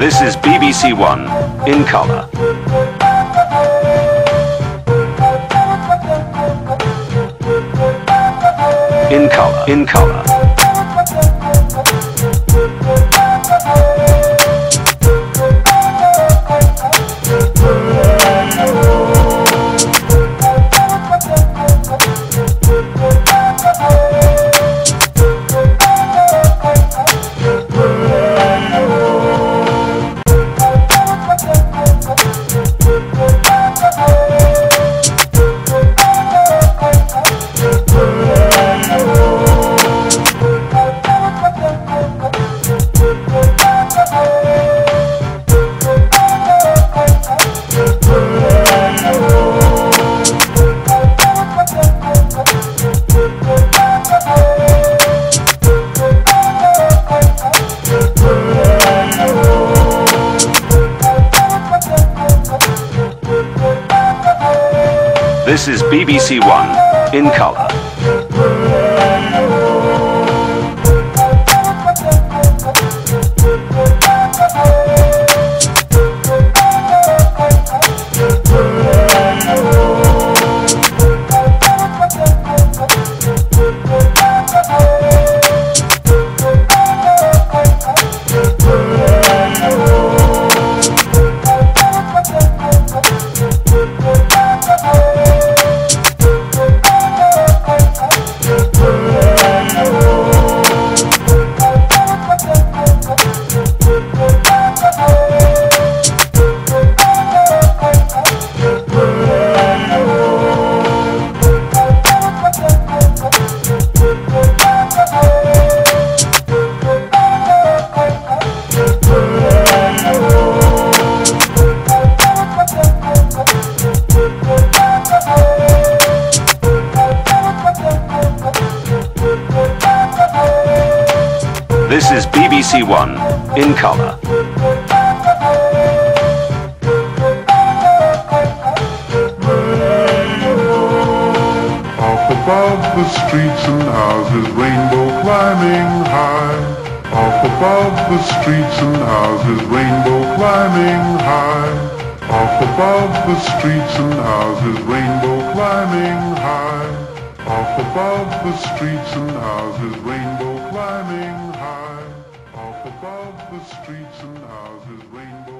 This is BBC One in colour. In colour, in colour. This is BBC One in colour. This is BBC One in colour. Off above the streets and houses, rainbow climbing high. Off above the streets and houses, rainbow climbing high. Off above the streets and houses, rainbow climbing high. Off above the streets and houses, rainbow climbing high. Off above the streets and houses, rainbow